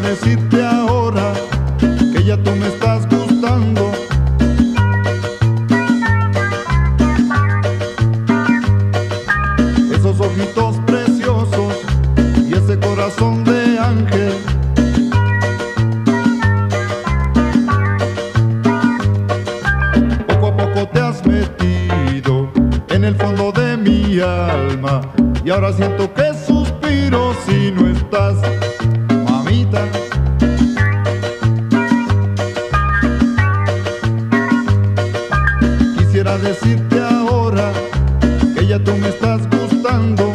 decirte ahora que ya tú me estás gustando. Esos ojitos preciosos y ese corazón de ángel. Poco a poco te has metido en el fondo de mi alma y ahora siento que suspiro si no estás, mamita. Quisiera decirte ahora que ya tú me estás gustando.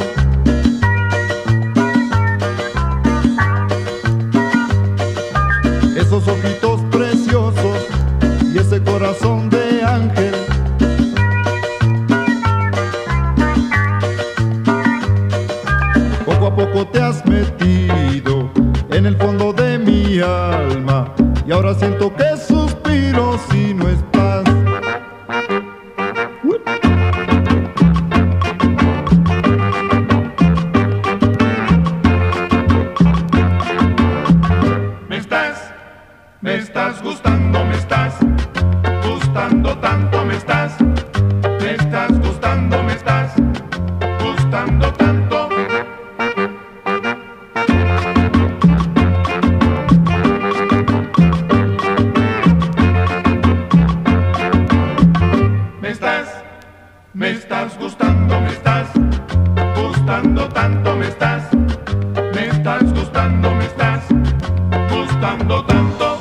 Esos ojitos preciosos y ese corazón de ángel. Poco a poco te has metido en el fondo de mi alma y ahora siento que suspiro si no estás. Me estás gustando, me estás gustando tanto, me estás gustando, me estás gustando tanto. Me estás gustando, me estás gustando tanto, me estás gustando, me estás gustando tanto.